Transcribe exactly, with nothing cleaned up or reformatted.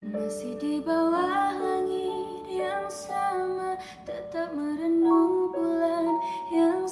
Masih di bawah langit yang sama, tetap merenung bulan yang